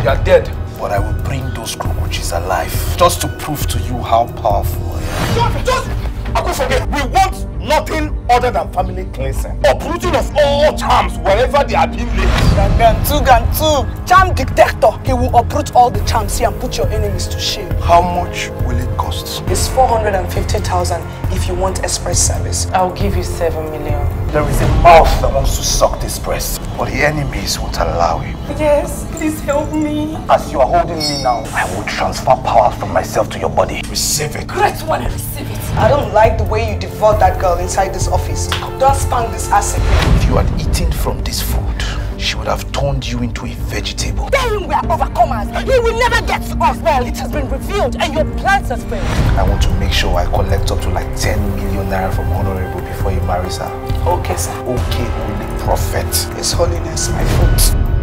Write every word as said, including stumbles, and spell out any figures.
You are dead. But I will bring those cockroaches alive, just to prove to you how powerful I am. Just, just, I could forget. We want nothing other than family cleansing. Uprooting of all charms wherever they are being laid. Gantu, Gantu. Charm detector. He will uproot all the charms here and put your enemies to shame. How much will it cost? It's four hundred fifty thousand if you want express service. I'll give you seven million. There is a mouth that wants to suck this breast, but the enemies won't allow you. Yes, please help me. As you are holding me now, I will transfer power from myself to your body. Receive it. Great one, and receive it. I don't like the way you devoured that girl inside this office. Don't spank this ass again. If you had eaten from this food, she would have turned you into a vegetable. Tell him we are overcomers. He will never get to us. Well, it has been revealed and your plans has failed. I want to make sure I collect up to like ten million naira from Honorable before he marries her. Okay, sir. Okay, Holy Prophet. His Holiness, my foot.